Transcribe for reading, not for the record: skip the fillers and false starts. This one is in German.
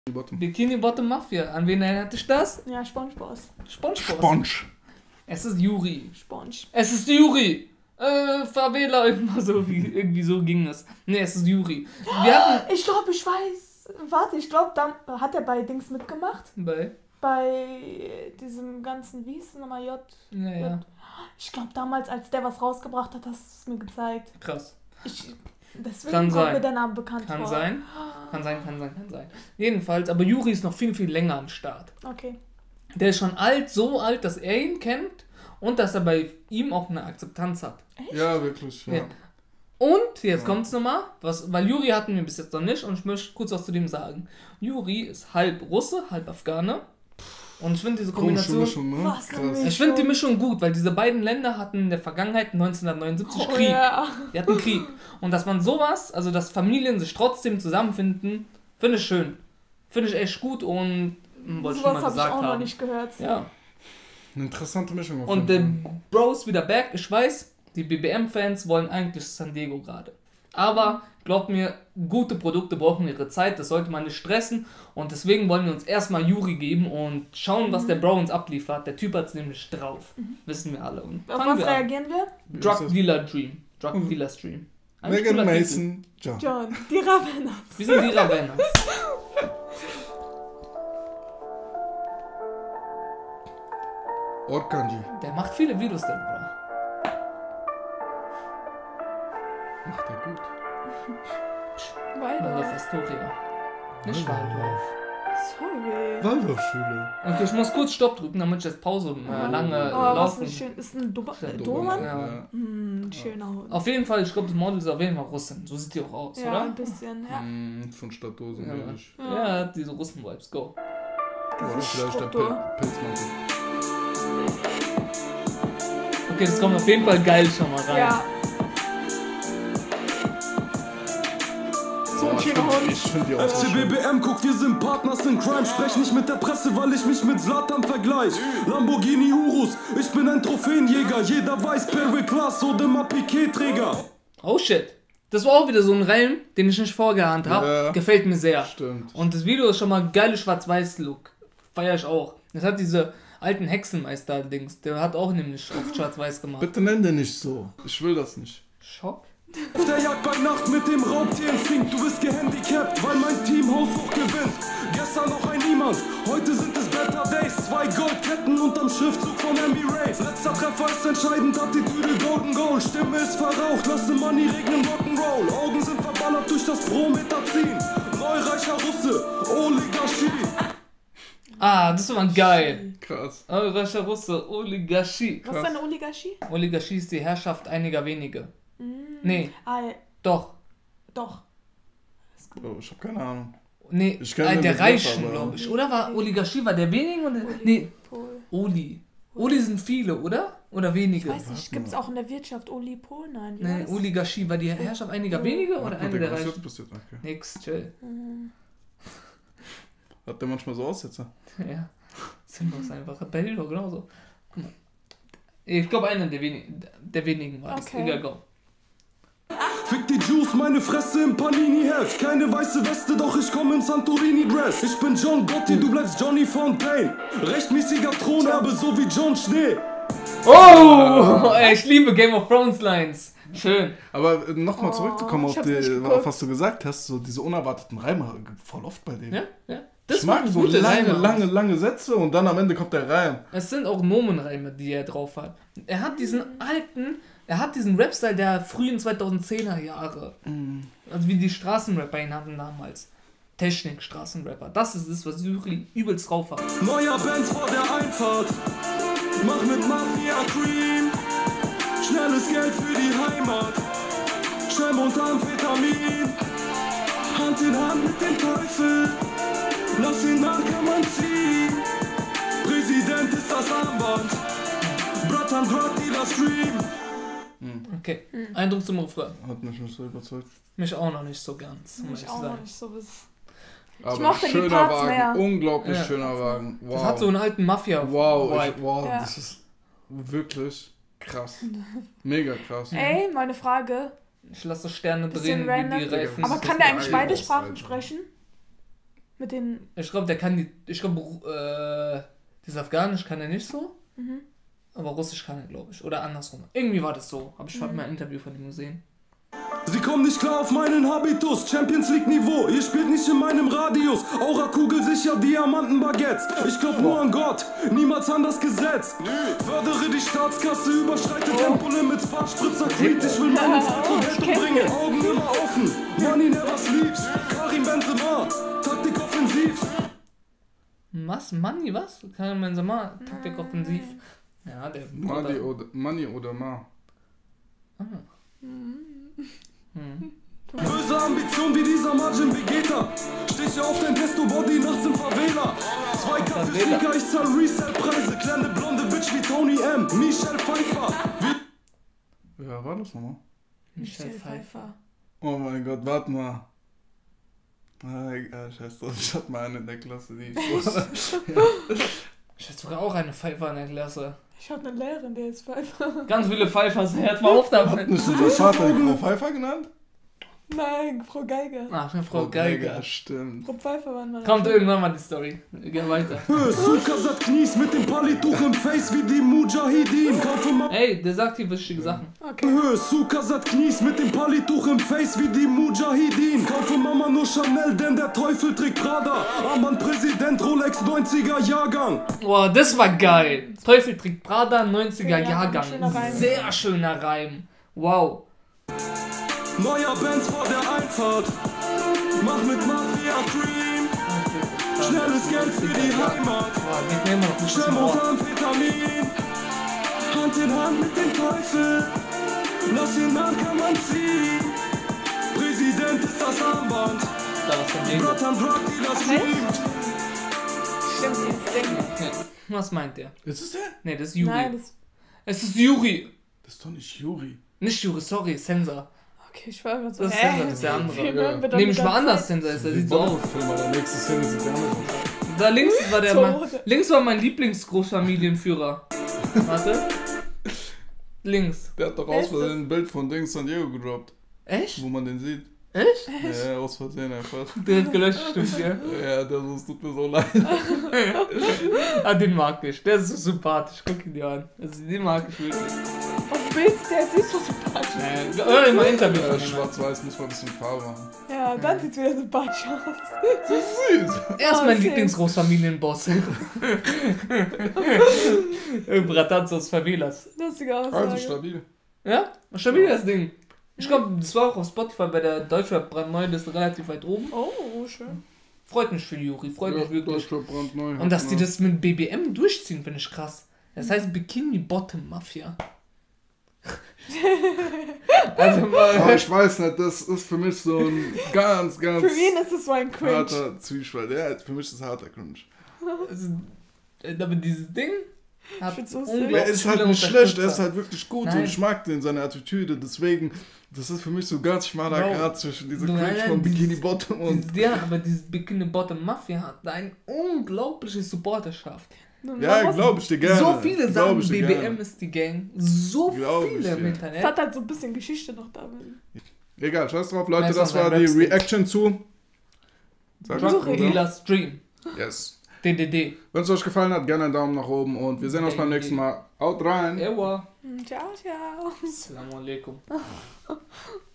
Bikini Bottom Mafia. An wen erinnert dich das? Ja, SpongeBob. Sponge. Es ist Juri. Sponge. Es ist Juri. Favela, irgendwie so ging das. Nee, es ist Juri. Ich glaube, ich weiß. Warte, ich glaube, da hat er bei Dings mitgemacht. Bei diesem ganzen, wie hieß es nochmal, Ja. Ich glaube, damals, als der was rausgebracht hat, hast du es mir gezeigt. Krass. Deswegen kommt mir der Name bekannt vor. Kann sein. Jedenfalls, aber Juri ist noch viel, viel länger am Start. Okay. Der ist schon so alt, dass er ihn kennt und dass er bei ihm auch eine Akzeptanz hat. Echt? Ja, wirklich, ja. Und, jetzt kommt's nochmal, weil Juri hatten wir bis jetzt noch nicht und ich möchte kurz was zu dem sagen. Juri ist halb Russe, halb Afghane. Und ich finde diese Kombination... Mischung, ne? Ich finde die Mischung gut, weil diese beiden Länder hatten in der Vergangenheit 1979 Krieg. Ja. Die hatten Krieg. Und dass man sowas, also dass Familien sich trotzdem zusammenfinden, finde ich schön. Finde ich echt gut und wollte ich schon mal gesagt haben. Sowas habe ich auch noch nicht gehört. Ja. Eine interessante Mischung. Und der Bros wieder back. Ich weiß, die BBM-Fans wollen eigentlich San Diego gerade. Aber glaubt mir, gute Produkte brauchen ihre Zeit, das sollte man nicht stressen. Und deswegen wollen wir uns erstmal Juri geben und schauen, was der Bro uns abliefert. Der Typ hat es nämlich drauf. Wissen wir alle. Und auf was reagieren wir? Drug Dealer Dream. Drug Dealer Stream. Megan Mason, John. Die Ravenas. Wir sind die Ravenas. Orkanji. Der macht viele Videos, der Bro. Macht er gut. Waldorf Astoria. Nicht Waldorf. Sorry. Waldorfschule. Okay, ich muss kurz Stopp drücken, damit ich jetzt Pause lange laufen. Ist ein Dobermann? Ja. Schöner Hund. Auf jeden Fall, ich glaube, das Model ist auf jeden Fall Russin. So sieht die auch aus, ja, oder? Ein bisschen, ja. Von Stadtdosen, Ja. ehrlich. Ja, diese Russen-Vibes, go. Oder vielleicht der Pilzmantel. Okay, das kommt auf jeden Fall geil schon mal rein. Ja. So ein schöner Hund. Ich finde die auch so schön. FCBBM, guck, wir sind Partners in Crime. Sprech nicht mit der Presse, weil ich mich mit Zlatan vergleich. Lamborghini Urus, ich bin ein Trophäenjäger. Jeder weiß, Perwe Class oder mal Piquet-Träger. Oh shit. Das war auch wieder so ein Reim, den ich nicht vorgeahnt habe. Ja. Gefällt mir sehr. Stimmt. Und das Video ist schon mal geile Schwarz-Weiß-Look. Feier ich auch. Das hat diese alten Hexenmeister-Dings. Der hat auch nämlich oft Schwarz-Weiß gemacht. Bitte nenn den nicht so. Ich will das nicht. Schock? Auf der Jagd bei Nacht mit dem Raubtierinstinkt. Du bist gehandicapt, weil mein Team haushoch gewinnt. Gestern noch ein Niemand, heute sind es Better Days. 2 Goldketten unterm Schriftzug von Emirates. Letzter Treffer ist entscheidend, Attitüde Golden Goal. Stimme ist verraucht, lasse Money regnen Rock'n'Roll. Augen sind verballert durch das Prometazin. Neureicher Russe, Oligarchie. Ah, das war geil. Krass. Eurischer Russe, Oligarchie. Was ist eine Oligarchie? Oligarchie ist die Herrschaft einiger wenige. Nee, Ja. Doch. Oh, ich hab keine Ahnung. Nee, Ich kenn den der Begriff, Reichen, aber- glaube ich. Oder war Oligarchie, war der wenige? Oder? Nee, Oli sind viele, oder? Oder wenige? Ich weiß nicht, gibt es auch in der Wirtschaft Olipol? Nein, wie Nee, war das? Oligarchie war die Herrschaft einiger wenige oder eine der Was Reichen? jetzt passiert? Okay. Nix, chill. Hat der manchmal so Aussetzer? Ja, sinnlos einfach. Bello, genauso. Guck mal. Ich glaube, einer der wenigen war es. Okay. Egal, go. Fick die Juice, meine Fresse im Panini-Heft. Keine weiße Weste, doch ich komm im Santorini-Dress. Ich bin John Gotti, du bleibst Johnny Fontaine. Rechtmäßiger Thronerbe, so wie John Schnee. Oh, ich liebe Game of Thrones Lines. Schön. Aber nochmal zurückzukommen ich auf, hab's nicht auf geguckt. was du gesagt hast, so diese unerwarteten Reime, voll oft bei denen. Ja, ja. Ich mag so gute Reime. lange Sätze und dann am Ende kommt der Reim. Es sind auch Nomenreime, die er drauf hat. Er hat diesen Rap-Style der frühen 2010er Jahre. Also wie die Straßenrapper ihn hatten damals. Technik-Straßenrapper. Das ist es, was Juri übelst drauf hat. Neuer Benz vor der Einfahrt. Mach mit Mafia Cream. Schnelles Geld für die Heimat. Schnell und Amphetamin. Hand in Hand mit dem Teufel. Lass ihn Narkoman ziehen. Präsident ist das Armband. Bratan Drug Dealer Stream. Okay, Eindruck zum Refrain. Hat mich nicht so überzeugt. Mich auch noch nicht so ganz. muss Ich ich auch sagen. noch nicht so bis. Aber mochte die schöner Parts Wagen, mehr. unglaublich Ja. schöner Wagen. Wow. Das hat so einen alten Mafia. Wow, Vibe. Ja. das ist wirklich krass. Mega krass. Ey, meine Frage. Ich lasse Sterne Bisschen drehen wie die random. Reifen. Aber Das kann ist der eigentlich geil beide aus, Sprachen Alter. sprechen? Mit den... Ich glaube, der kann das Afghanisch kann er nicht so. Aber Russisch kann er, glaube ich. Oder andersrum. Irgendwie war das so. Aber ich habe mal ein Interview von ihm gesehen. Sie kommen nicht klar auf meinen Habitus, Champions League Niveau, ihr spielt nicht in meinem Radius, Aura kugelsicher, Diamantenbaguettes, ich glaub nur an Gott, niemals an das Gesetz, fördere die Staatskasse, überschreite Tempolimits, Fahrspritzer, Creed, ich will meine Zeit zur Geltung bringen, Augen immer offen, Money never sleeps, Karim Benzema, Taktik offensiv. Was? Money, was? Karim Benzema, Taktik offensiv. Ja, der... Money oder Ma. Böse Ambition wie dieser Margin Vegeta. Stiche auf dein Testo-Body nachts im Favela. 2 Kaffee Sneaker, ich zahl Resell-Preise. Kleine blonde Bitch wie Tony M. Michelle Pfeiffer. Wer war das nochmal? Michelle Pfeiffer. Oh mein Gott, warte mal. Ah, egal, scheiß drauf. Ich hatte mal eine in der Klasse, die Ich hatte sogar auch eine Pfeifer in der Klasse. Ich hatte eine Lehrerin, der ist Pfeiffer. Ganz viele Pfeifer, hört mal auf damit. Hast du das Vater Frau Pfeiffer genannt? Nein, Frau Geiger. Ach, Frau Geiger. Stimmt. Frau Pfeiffer war mal. Kommt irgendwann mal die Story. Geh weiter. Sukasat Knies mit dem Palituch im Face wie die Mujahideen. Ey, der sagt hier wichtige Sachen. Okay. Sukasat Knies mit dem Palituch im Face wie die Mujahideen. Kaufe Mama nur Chanel, denn der Teufel trägt Prada. Armband Präsident, Rolex 90er Jahrgang. Boah, das war geil. Teufel trägt Prada, 90er Jahrgang. Schöner Reim. Sehr schöner Reim. Wow. Neuer Benz vor der Einfahrt. Mach mit Mafia Cream. Schnelles Geld für die Heimat. Boah, geht mir immer noch nicht Schnell so. Amphetamin. Hand in Hand mit dem Teufel. National kann man ziehen. Präsident ist das Armband. Da was von dem. Blood and Drug Dealer Stream. Stimmt, jetzt denken. Okay. Was meint der? Ist es der? Nee, das ist Juri. Nein, das... Es ist Juri. Das ist doch nicht Juri. Nicht Juri, sorry, Sensor. Okay, ich war immer so... Das ist Sensor, das ist der andere. Wie hören wir doch Nehme ich die mal ganze anders Zeit? Sensor, ist, der sieht so aus. Film, der nächste Szene sieht der andere aus. Da links war der So. Mann. Links war mein Lieblingsgroßfamilienführer. Warte. Links. Der hat doch aus Versehen ein Bild von Dings San Diego gedroppt, Echt? wo man den sieht. Echt? Ja, aus Versehen einfach. Der hat gelöscht, stimmt, ja. Ja, es tut mir so leid. Ah, den mag ich. Der ist so sympathisch. Guck ihn dir an. Also, den mag ich wirklich. Auf Bild, der sieht so sympathisch. Hör immer Interview Ja, von ihm. schwarz-weiß muss man ein bisschen Farbe machen. Ja, dann sieht's wieder sympathisch aus. Süß. Er ist mein Oh, Lieblingsgroßfamilienboss. Bratanz aus Favelas. Lustige Also Aussage. stabil. Ja? Stabil das Ding. Ich glaube, das war auch auf Spotify bei der Deutschrap brandneu, das ist relativ weit oben. Oh, schön. Freut mich für Juri, freut mich wirklich. Deutschland brandneu. Und dass die das mit BBM durchziehen, finde ich krass. Das heißt Bikini Bottom Mafia. Also Aber mal. ich weiß nicht, das ist für mich so ein ganz Für ihn ist es so ein Cringe. harter Zwiespalt. Ja, für mich ist es harter Cringe. Aber dieses Ding hat Ich find's so unglaublich Er ist halt viele nicht schlecht, er ist Unterstützer. halt wirklich gut Nein. und ich mag den, seine Attitüde. Deswegen, das ist für mich so ein ganz schmaler Bro. Grad zwischen dieser Nein, Cringe nein, von Bikini dieses- Bottom und. Ja, aber dieses Bikini Bottom Mafia hat eine unglaubliche Supporterschaft. Ja, glaube ich dir gerne. So viele Glaub sagen, ich dir BBM gerne. ist die Gang. So Glaub ich viele dir. im Es Internet. hat halt so ein bisschen Geschichte noch damit. Egal, scheiß drauf, Leute, Weiß das noch war sein die Rap-Stage. Reaction zu. Sag Drug Bruder. Dealer Stream. Yes. DDD. Wenn es euch gefallen hat, gerne einen Daumen nach oben und wir sehen uns beim nächsten Mal. Haut rein! Ewa. Ciao, ciao. Assalamu alaikum.